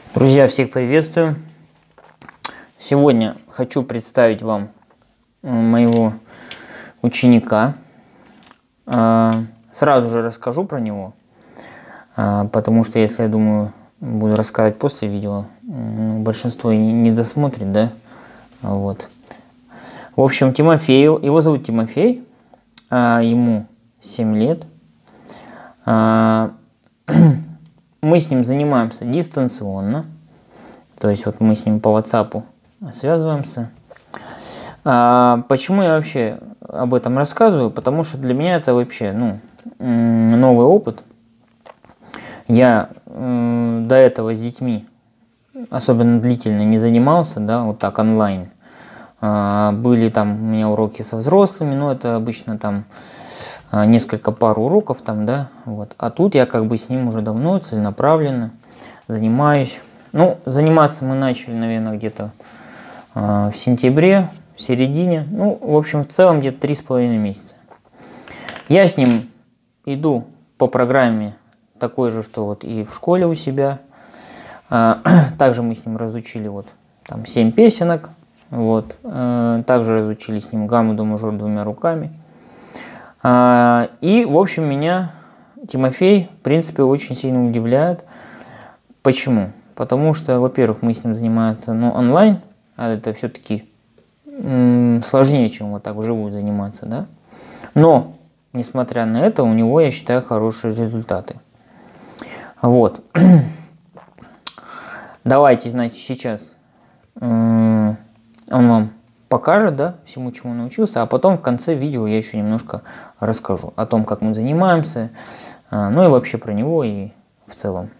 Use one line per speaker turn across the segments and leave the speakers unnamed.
Друзья, всех приветствую! Сегодня хочу представить вам моего ученика. Сразу же расскажу про него, потому что, если, я думаю, буду рассказывать после видео, большинство не досмотрит, да? Вот. В общем, Тимофею, его зовут Тимофей, ему 7 лет. Мы с ним занимаемся дистанционно, то есть вот мы с ним по WhatsApp связываемся. Почему я вообще об этом рассказываю? Потому что для меня это вообще новый опыт. Я до этого с детьми особенно длительно не занимался, да, вот так онлайн. Были там у меня уроки со взрослыми, но это обычно там несколько пар уроков там, да, вот. А тут я как бы с ним уже давно целенаправленно занимаюсь. Заниматься мы начали, наверное, где-то в сентябре, в середине. В общем, в целом где-то 3,5 месяца. Я с ним иду по программе такой же, что вот и в школе у себя. Также мы с ним разучили вот там 7 песенок. Вот. Также разучили с ним гамму до мажор 2 руками. И, в общем, меня Тимофей, в принципе, очень сильно удивляет. Почему? Потому что, во-первых, мы с ним занимаемся онлайн, а это все-таки сложнее, чем вот так вживую заниматься, да? Но, несмотря на это, у него, я считаю, хорошие результаты. Вот. Давайте, значит, сейчас он вам покажет, да, всему, чему научился, а потом в конце видео я еще немножко расскажу о том, как мы занимаемся, и вообще про него и в целом.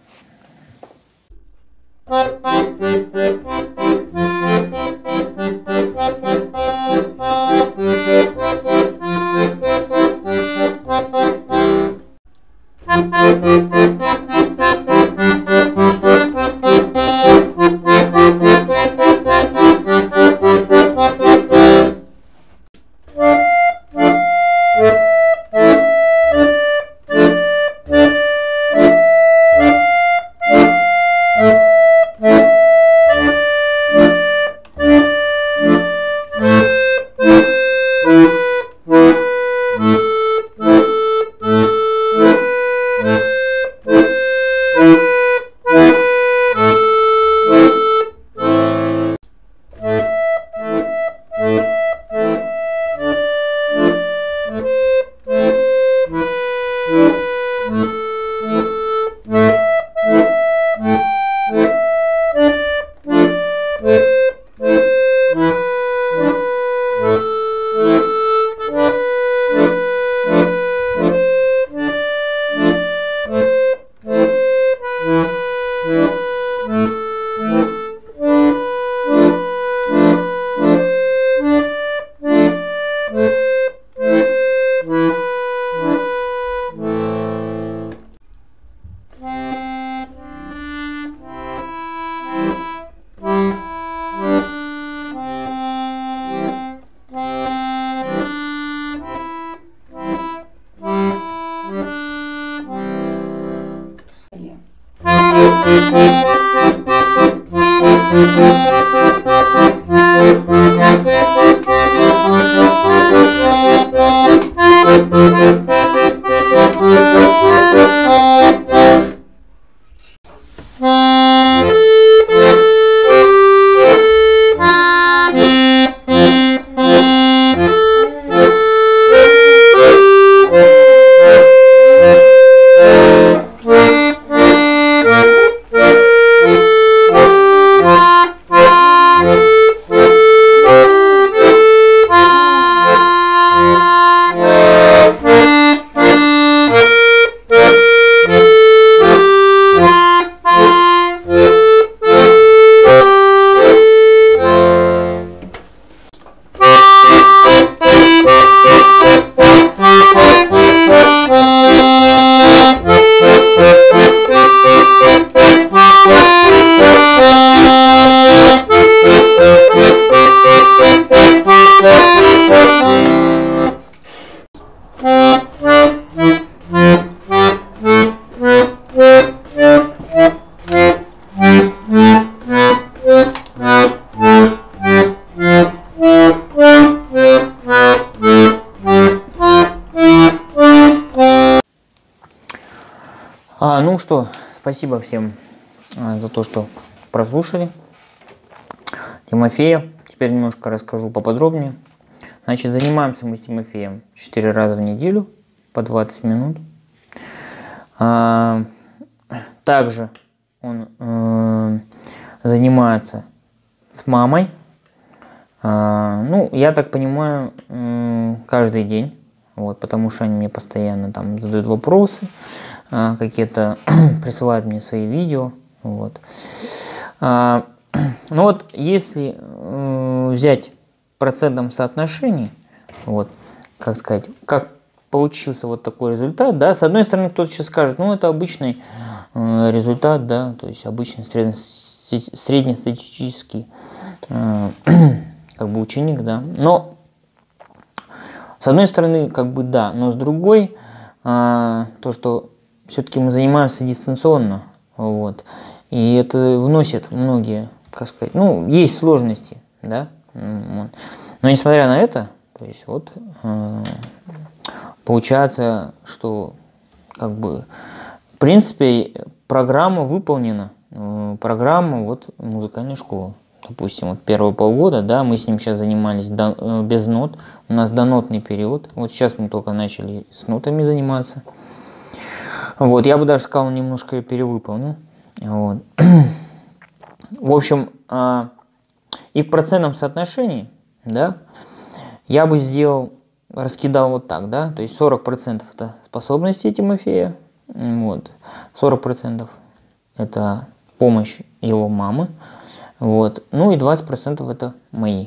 что, спасибо всем за то, что прослушали Тимофея. Теперь немножко расскажу поподробнее. Значит, занимаемся мы с Тимофеем 4 раза в неделю по 20 минут. Также он занимается с мамой. Ну, я так понимаю, каждый день. Вот, потому что они мне постоянно там задают вопросы, какие-то присылают мне свои видео. Вот. Ну вот, если взять в процентном соотношении, вот, как сказать, как получился вот такой результат, да, с одной стороны, кто-то сейчас скажет, ну, это обычный результат, да, то есть обычный среднестатистический как бы ученик, да, но с одной стороны, как бы да, но с другой, то, что все-таки мы занимаемся дистанционно, вот, и это вносит многие, как сказать, ну, есть сложности, да, но несмотря на это, то есть вот, получается, что, как бы, в принципе, программа выполнена, программа вот музыкальной школы. Допустим, вот первые полгода, да, мы с ним сейчас занимались без нот, у нас донотный период, вот сейчас мы только начали с нотами заниматься. Вот, я бы даже сказал, немножко ее перевыполнил. Вот. В общем, и в процентном соотношении, да, я бы раскидал вот так, да, то есть 40% это способности Тимофея, вот, 40% это помощь его мамы, вот, ну и 20% это мои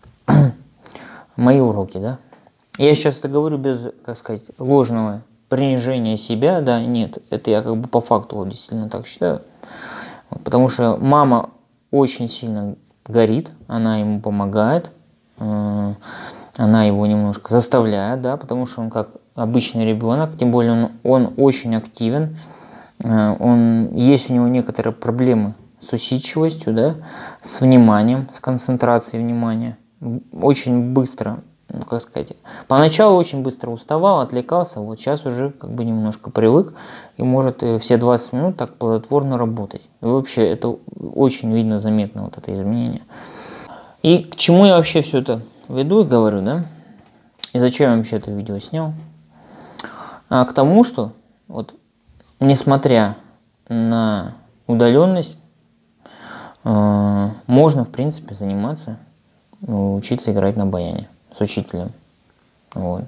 уроки, да. Я сейчас это говорю без, как сказать, ложного принижения себя, да, нет, это я как бы по факту вот действительно так считаю, вот, потому что мама очень сильно горит, она ему помогает, она его немножко заставляет, да, потому что он как обычный ребенок, тем более он очень активен, есть у него некоторые проблемы с усидчивостью, да, с вниманием, с концентрацией внимания. Очень быстро, ну, как сказать, поначалу очень быстро уставал, отвлекался, вот сейчас уже как бы немножко привык и может все 20 минут так плодотворно работать. И вообще это очень видно, заметно вот это изменение. И к чему я вообще все это веду и говорю, да? И зачем я вообще это видео снял? К тому, что вот несмотря на удаленность, можно, в принципе, заниматься, учиться играть на баяне с учителем. Вот.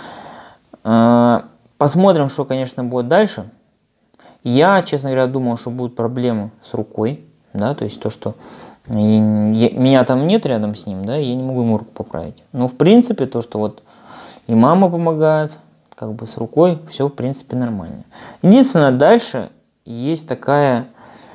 Посмотрим, что, конечно, будет дальше. Я, честно говоря, думал, что будут проблемы с рукой, да, то есть то, что меня там нет рядом с ним, да, я не могу ему руку поправить. Но, в принципе, то, что вот и мама помогает, как бы с рукой, все, в принципе, нормально. Единственное, дальше есть такая...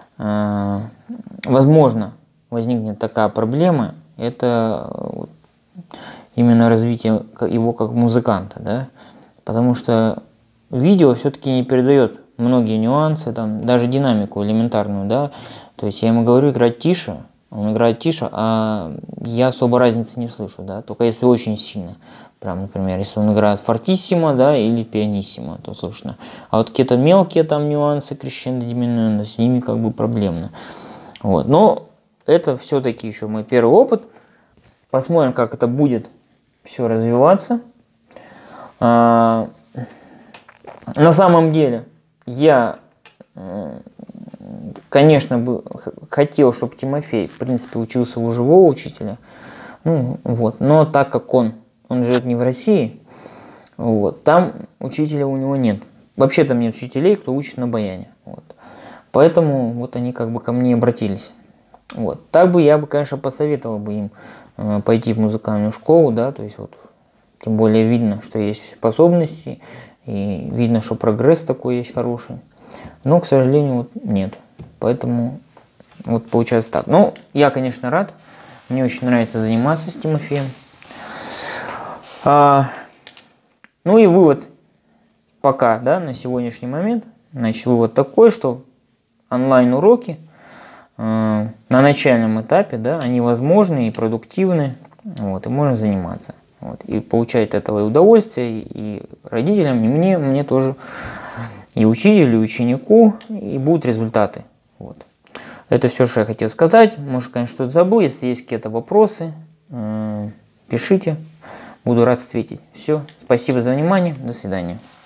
возможно, возникнет такая проблема, это именно развитие его как музыканта, да, потому что видео все-таки не передает многие нюансы, там, даже динамику элементарную, да, то есть я ему говорю играть тише, он играет тише, а я особо разницы не слышу, да, только если очень сильно. Прям, например, если он играет фортиссимо, да, или пианиссимо, то слышно. А вот какие-то мелкие там нюансы крещендо, диминуэндо, с ними как бы проблемно. Вот. Но это все-таки еще мой первый опыт. Посмотрим, как это будет все развиваться. На самом деле, я, конечно, бы хотел, чтобы Тимофей, в принципе, учился у живого учителя. Ну, вот. Но так как он живет не в России, вот, там учителя у него нет. Вообще там нет учителей, кто учит на баяне. Вот. Поэтому вот они как бы ко мне обратились. Вот. Так бы я бы, конечно, посоветовал бы им пойти в музыкальную школу, да, то есть вот, тем более видно, что есть способности, и видно, что прогресс такой есть хороший. Но, к сожалению, вот нет. Поэтому вот получается так. Ну, я, конечно, рад. Мне очень нравится заниматься с Тимофеем. Ну и вывод пока, да, на сегодняшний момент. Значит, вывод такой, что онлайн-уроки на начальном этапе, да, они возможны и продуктивны, вот, и можно заниматься. Вот, и получать от этого и удовольствие, и родителям, и мне тоже и учителю, и ученику, и будут результаты. Вот. Это все, что я хотел сказать. Может, конечно, что-то забыл. Если есть какие-то вопросы, пишите. Буду рад ответить. Все. Спасибо за внимание. До свидания.